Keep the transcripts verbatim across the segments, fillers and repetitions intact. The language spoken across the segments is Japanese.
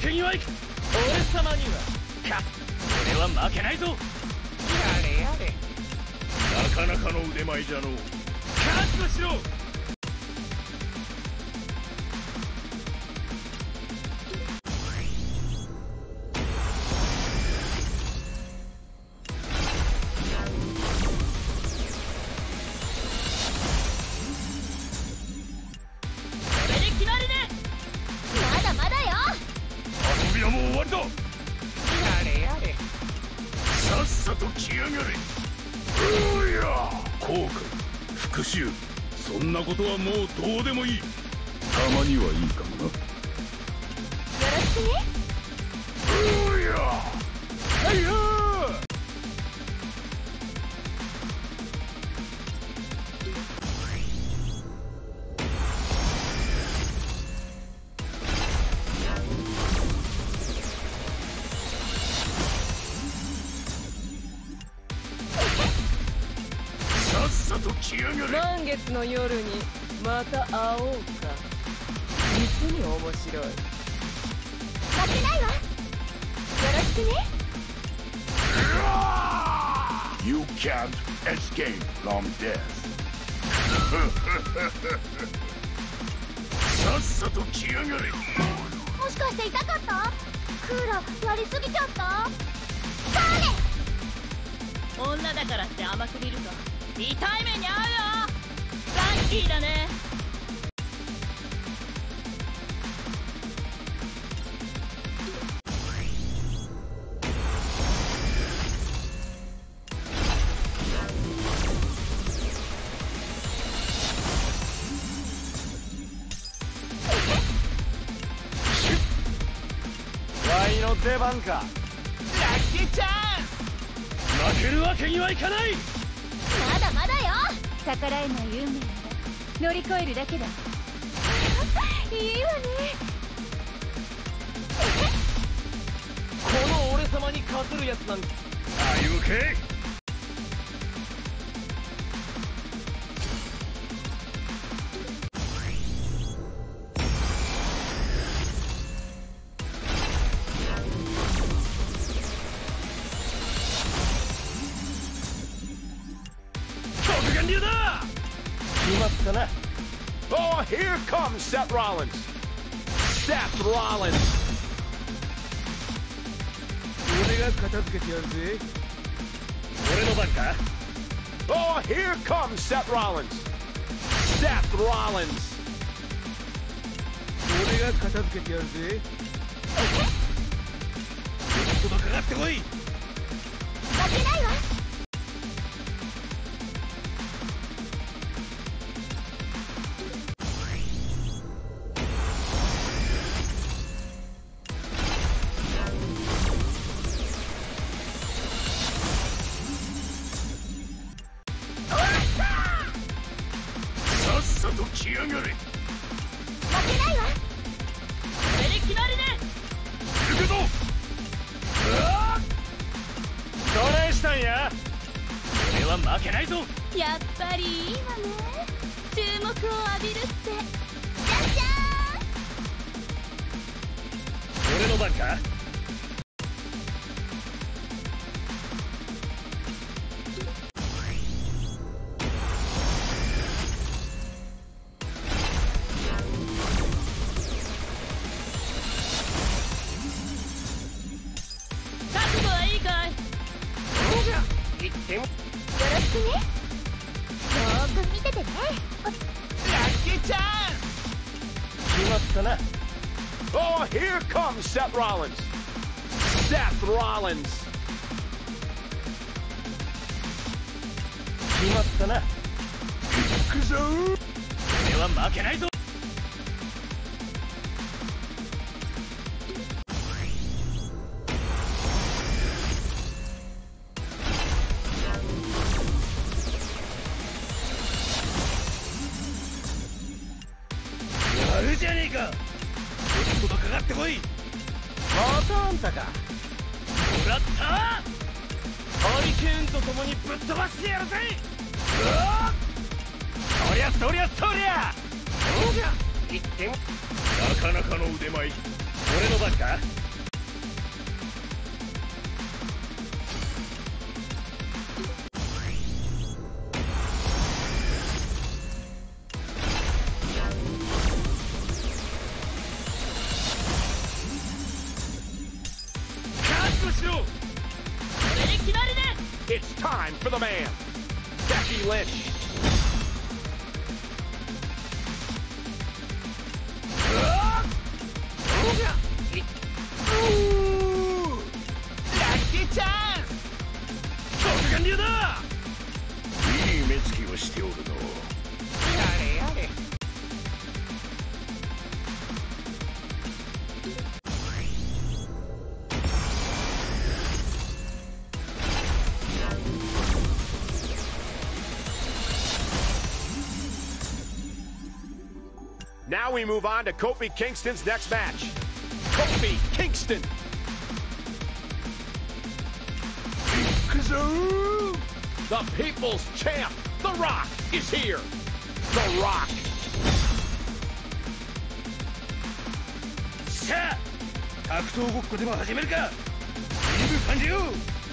けにはいく。俺様にはか俺は負けないぞ。やれやれ。なかなかの腕前じゃのう。覚悟しろ。そんなことはもうどうでもいい。たまにはいいかもな。よろしくね。うやはいよ満月の夜にまた会おうか。実に面白い。負けないわ。よろしくね。 You can't escape from death. さっさと来やがれ。 もしかして痛かった？クーラーやりすぎちゃった？誰？ 女だからって甘く見ると痛い目に遭うよ。ラッキーだね。 ワイの出番か。ラッキーチャンス。負けるわけにはいかない。 まだまだよ。 逆らえない運命なら乗り越えるだけだ。 いいわね。 この俺様に勝てるやつなんて。 Are you okay? Oh, here comes Seth Rollins. Seth Rollins. 俺が片付けてやるぜ。俺の番か。Oh, here comes Seth Rollins. Seth Rollins. 俺が片付けてやるぜ。ちょっとかかってこい。 負けないわ。 やっぱりいいわね。注目を浴びるって。じゃじゃーん。 俺の番か。 覚悟はいいかい。 そうじゃ。一点。よろしくね。よーく見ててね。 ラッキーチャンス。決まったな。Oh, here comes Seth Rollins. Seth Rollins. 決まったな。行くぞ。俺は負けないぞ。じゃねえか。ちょっとかかってこい。またあんたか。もらった。ハリケーンと共にぶっ飛ばしてやるぜ。そりゃそりゃそりゃ。そうじゃ。一点。なかなかの腕前。 俺の番か。 It's time for the man, Becky Lynch. Lucky chance! 突撃だ。いい目つきをしておるの。やれやれ。 Now we move on to Kofi Kingston's next match. Kofi Kingston. The People's Champ, The Rock, is here. The Rock. さあ、格闘ごっこでも始めるか。任務完了。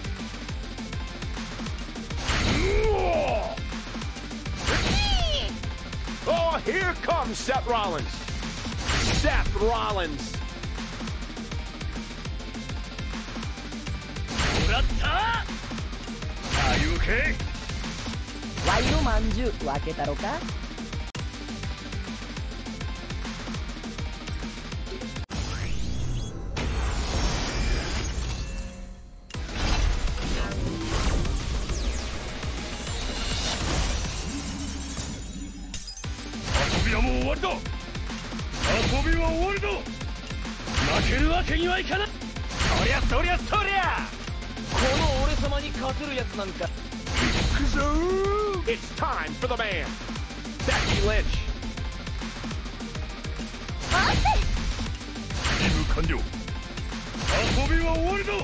Oh, here comes Seth Rollins. Seth Rollins. もらった。Are you okay? ワイのまんじゅう分けたろか。 遊びはもう終わりだ。遊びは終わりだ。負けるわけにはいかない。そりゃそりゃそりゃ。 この俺様に勝てるやつなんか。 It's time for the man, Becky Lynch. 任務完了。遊びは終わりだ。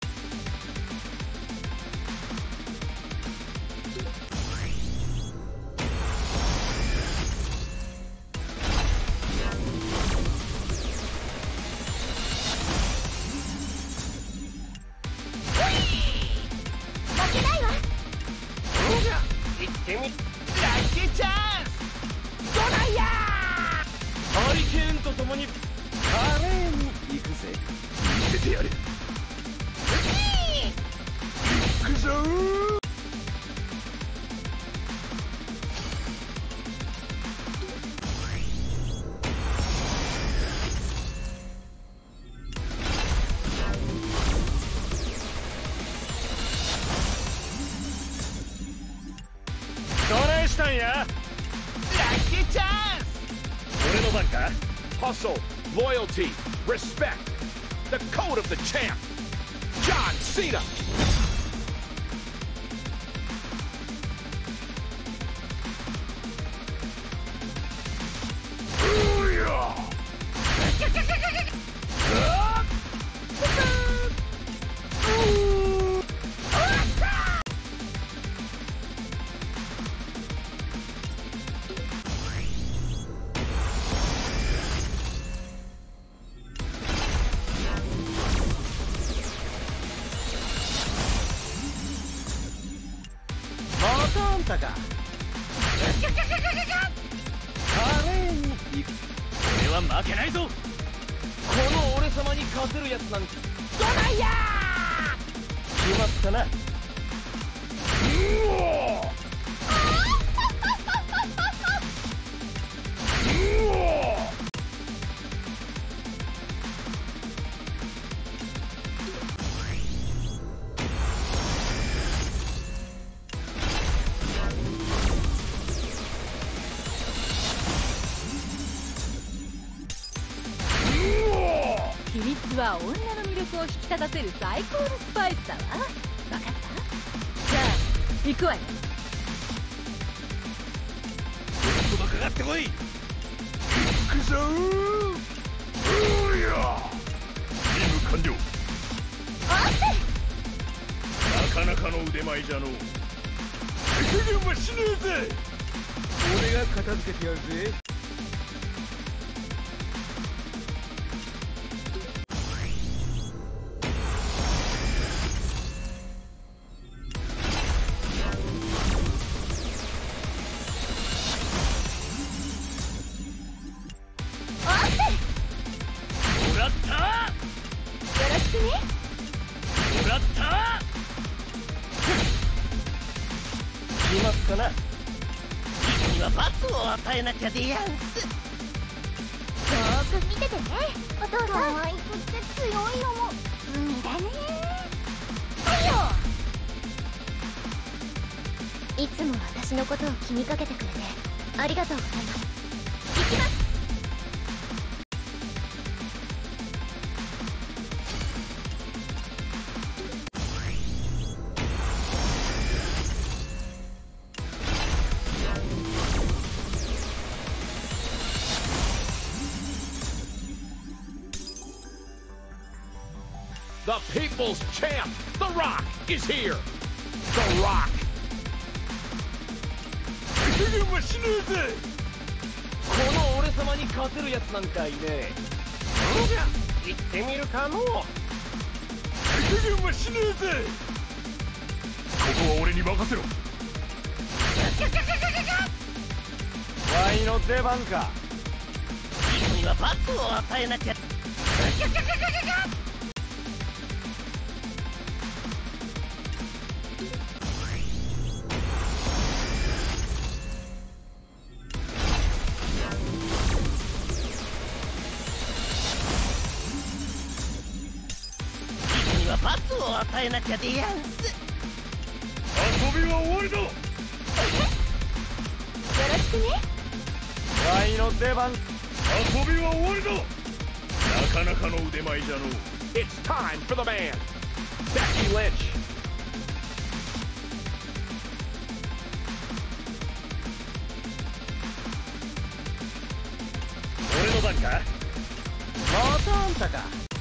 ラッキーチャンス。どないや。 ハリケーンと共に華麗に行くぜ。 見せてやる。行くぞー。どないしたんや。ラッキーチャンス。俺の番か。 Hustle, loyalty, respect. The code of the champ, John Cena. 俺は負けないぞ。 この俺様に勝てるやつなんか。どないや。決まったな。うおー。 秘密は女の魅力を引き立たせる最高のスパイスだわ。分かった？じゃあ行くわよ。 とばかかってこい。行くぞー。おや。任務完了。なかなかの腕前じゃのう。敵軍はしねえぜ。 俺が片付けてやるぜ。 りますかな。君には罰を与えなきゃでやんす。 よーく見ててね、お父さん。可愛くって強いのも罪だね。いつも私のことを気にかけてくれてありがとうございます。行きます。 The people's champ, The Rock, is here. The Rock. 死ぬぜ。 この俺様に勝てるやつなんかいねえ。んじゃ行ってみるかのう。 極限は死ぬぜ。ここは俺に任せろ。 ワイの出番か。君には罰を与えなきゃ。罰を与えなきゃでやんす。 遊びは終わりだ。よろしくね。 ワイの出番。 遊びは終わりだ。なかなかの腕前じゃのう。 It's time for the man, Becky Lynch. 俺の番か。またあんたか。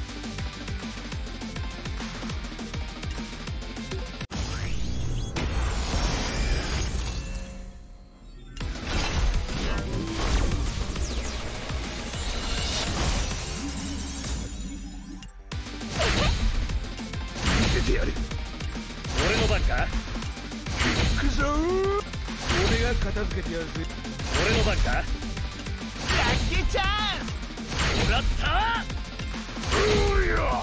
俺の番か。 くそー。俺が片付けてやるぜ。 俺の番か。ラッキーチャンス。もらった。 おーや。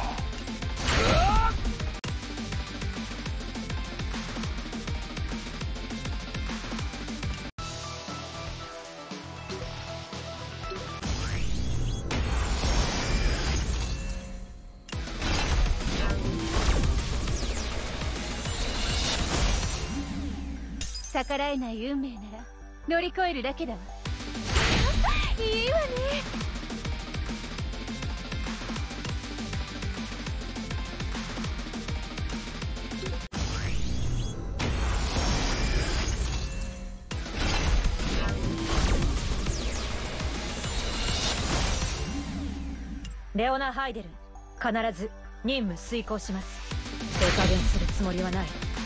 逆らえない運命なら乗り越えるだけだわ。いいわね。レオナ・ハイデル、必ず任務遂行します。手加減するつもりはない。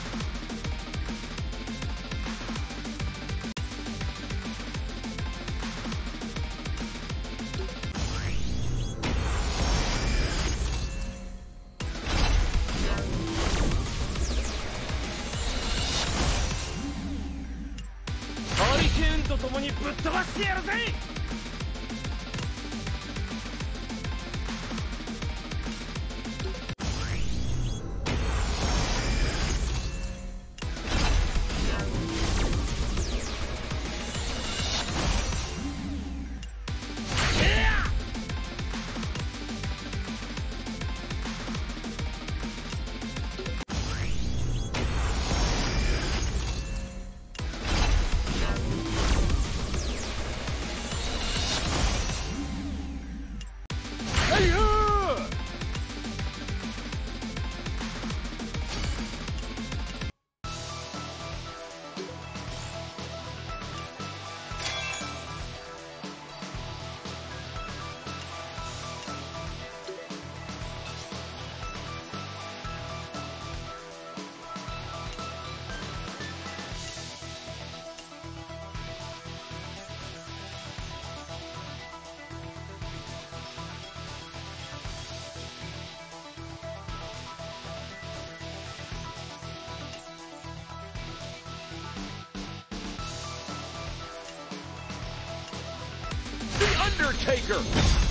ハリケーンと共にぶっ飛ばしてやるぜ。 Undertaker.